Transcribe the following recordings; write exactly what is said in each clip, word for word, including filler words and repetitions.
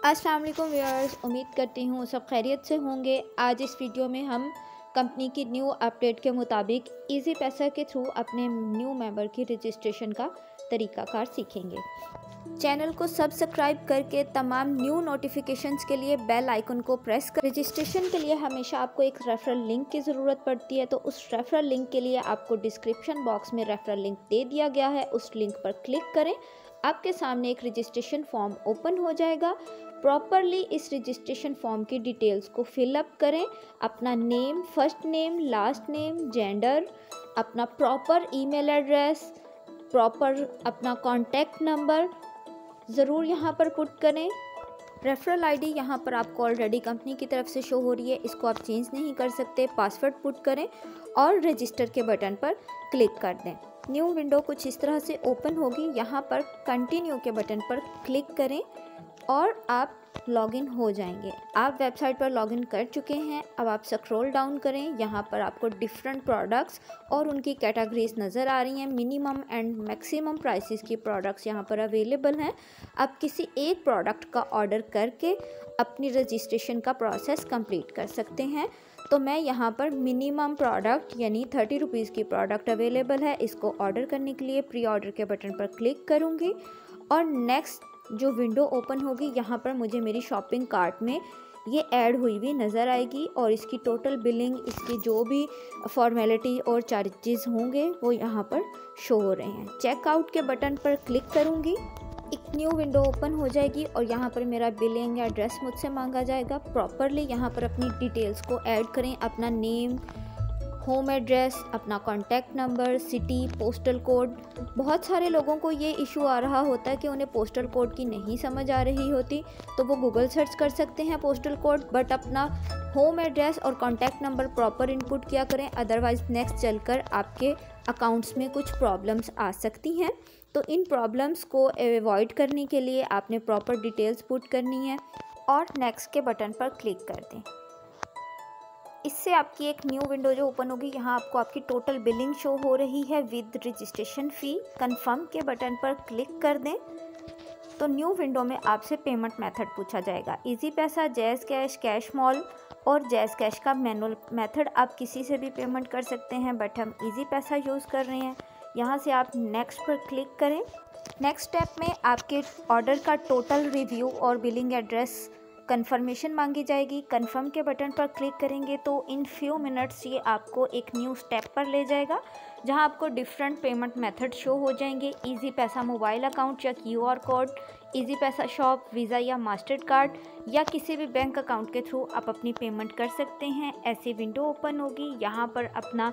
अस्सलाम वालेकुम व्यूअर्स, उम्मीद करती हूँ सब खैरियत से होंगे। आज इस वीडियो में हम कंपनी की न्यू अपडेट के मुताबिक इजी पैसा के थ्रू अपने न्यू मेंबर की रजिस्ट्रेशन का तरीकाकार सीखेंगे। चैनल को सब्सक्राइब करके तमाम न्यू नोटिफिकेशंस के लिए बेल आइकन को प्रेस कर। रजिस्ट्रेशन के लिए हमेशा आपको एक रेफरल लिंक की ज़रूरत पड़ती है, तो उस रेफरल लिंक के लिए आपको डिस्क्रिप्शन बॉक्स में रेफरल लिंक दे दिया गया है। उस लिंक पर क्लिक करें, आपके सामने एक रजिस्ट्रेशन फॉर्म ओपन हो जाएगा। प्रॉपरली इस रजिस्ट्रेशन फॉर्म की डिटेल्स को फिलअप करें। अपना name, first name, last name, gender, अपना प्रॉपर ईमेल एड्रेस, प्रॉपर अपना कॉन्टैक्ट नंबर ज़रूर यहाँ पर पुट करें। रेफरल आईडी यहाँ पर आपको ऑलरेडी कंपनी की तरफ से शो हो रही है, इसको आप चेंज नहीं कर सकते। पासवर्ड पुट करें और रजिस्टर के बटन पर क्लिक कर दें। न्यू विंडो कुछ इस तरह से ओपन होगी। यहाँ पर कंटिन्यू के बटन पर क्लिक करें और आप लॉगिन हो जाएंगे। आप वेबसाइट पर लॉगिन कर चुके हैं। अब आप स्क्रॉल डाउन करें, यहाँ पर आपको डिफरेंट प्रोडक्ट्स और उनकी कैटेगरीज नज़र आ रही हैं। मिनिमम एंड मैक्सिमम प्राइसेस की प्रोडक्ट्स यहाँ पर अवेलेबल हैं। आप किसी एक प्रोडक्ट का ऑर्डर करके अपनी रजिस्ट्रेशन का प्रोसेस कंप्लीट कर सकते हैं। तो मैं यहाँ पर मिनिमम प्रोडक्ट यानी थर्टी रुपीज़ की प्रोडक्ट अवेलेबल है, इसको ऑर्डर करने के लिए प्री ऑर्डर के बटन पर क्लिक करूँगी और नेक्स्ट जो विंडो ओपन होगी यहाँ पर मुझे मेरी शॉपिंग कार्ट में ये ऐड हुई हुई नज़र आएगी और इसकी टोटल बिलिंग, इसकी जो भी फॉर्मेलिटी और चार्जेस होंगे वो यहाँ पर शो हो रहे हैं। चेकआउट के बटन पर क्लिक करूँगी, एक न्यू विंडो ओपन हो जाएगी और यहाँ पर मेरा बिलिंग एड्रेस मुझसे मांगा जाएगा। प्रॉपरली यहाँ पर अपनी डिटेल्स को ऐड करें, अपना नेम, होम एड्रेस, अपना contact number, city, postal code. बहुत सारे लोगों को ये इशू आ रहा होता है कि उन्हें पोस्टल कोड की नहीं समझ आ रही होती, तो वो गूगल सर्च कर सकते हैं पोस्टल कोड, बट अपना होम एड्रेस और कॉन्टैक्ट नंबर प्रॉपर इनपुट किया करें, अदरवाइज़ नेक्स्ट चलकर आपके अकाउंट्स में कुछ प्रॉब्लम्स आ सकती हैं। तो इन प्रॉब्लम्स को अवॉइड करने के लिए आपने प्रॉपर डिटेल्स पुट करनी है और नेक्स्ट के बटन पर क्लिक कर दें। इससे आपकी एक न्यू विंडो जो ओपन होगी, यहाँ आपको आपकी टोटल बिलिंग शो हो रही है विद रजिस्ट्रेशन फ़ी। कंफर्म के बटन पर क्लिक कर दें तो न्यू विंडो में आपसे पेमेंट मेथड पूछा जाएगा। Easypaisa, JazzCash, cash mall और जैज़ कैश का मैनुअल मेथड आप किसी से भी पेमेंट कर सकते हैं, बट हम इजी पैसा यूज़ कर रहे हैं। यहाँ से आप नेक्स्ट पर क्लिक करें। नेक्स्ट स्टेप में आपके ऑर्डर का टोटल रिव्यू और बिलिंग एड्रेस कंफर्मेशन मांगी जाएगी। कंफर्म के बटन पर क्लिक करेंगे तो इन फ्यू मिनट्स ये आपको एक न्यू स्टेप पर ले जाएगा, जहां आपको डिफरेंट पेमेंट मेथड शो हो जाएंगे। इजी पैसा मोबाइल अकाउंट या QR code, Easypaisa shop, Visa या मास्टर कार्ड या किसी भी बैंक अकाउंट के थ्रू आप अपनी पेमेंट कर सकते हैं। ऐसी विंडो ओपन होगी, यहाँ पर अपना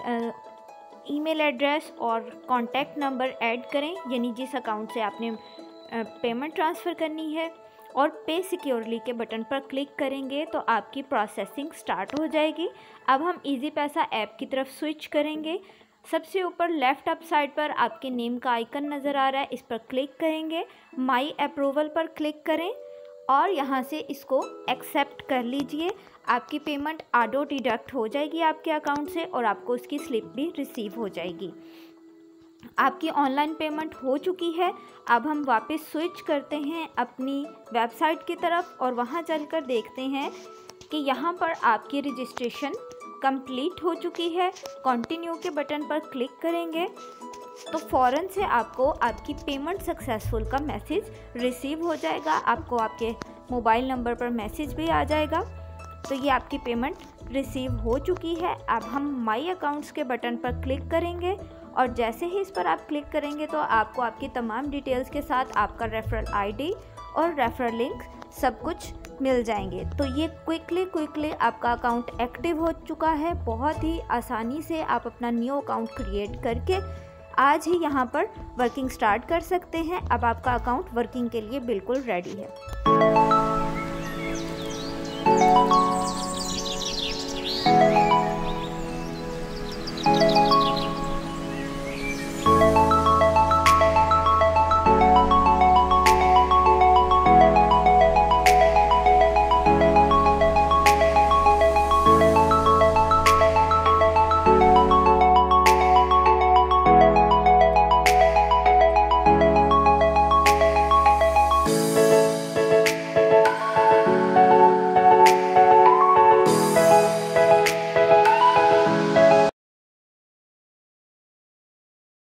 ईमेल एड्रेस और कॉन्टैक्ट नंबर ऐड करें, यानी जिस अकाउंट से आपने पेमेंट ट्रांसफ़र करनी है, और पे सिक्योरली के बटन पर क्लिक करेंगे तो आपकी प्रोसेसिंग स्टार्ट हो जाएगी। अब हम इजी पैसा ऐप की तरफ स्विच करेंगे। सबसे ऊपर लेफ़्ट अप साइड पर आपके नेम का आइकन नज़र आ रहा है, इस पर क्लिक करेंगे। माई अप्रूवल पर क्लिक करें और यहाँ से इसको एक्सेप्ट कर लीजिए। आपकी पेमेंट ऑटो डिडक्ट हो जाएगी आपके अकाउंट से और आपको उसकी स्लिप भी रिसीव हो जाएगी। आपकी ऑनलाइन पेमेंट हो चुकी है। अब हम वापस स्विच करते हैं अपनी वेबसाइट की तरफ और वहां चलकर देखते हैं कि यहाँ पर आपकी रजिस्ट्रेशन कंप्लीट हो चुकी है। कंटिन्यू के बटन पर क्लिक करेंगे तो फ़ौरन से आपको आपकी पेमेंट सक्सेसफुल का मैसेज रिसीव हो जाएगा। आपको आपके मोबाइल नंबर पर मैसेज भी आ जाएगा। तो ये आपकी पेमेंट रिसीव हो चुकी है। अब हम माई अकाउंट्स के बटन पर क्लिक करेंगे और जैसे ही इस पर आप क्लिक करेंगे तो आपको आपकी तमाम डिटेल्स के साथ आपका रेफरल आईडी और रेफरल लिंक सब कुछ मिल जाएंगे। तो ये क्विकली क्विकली आपका अकाउंट एक्टिव हो चुका है। बहुत ही आसानी से आप अपना न्यू अकाउंट क्रिएट करके आज ही यहाँ पर वर्किंग स्टार्ट कर सकते हैं। अब आपका अकाउंट वर्किंग के लिए बिल्कुल रेडी है।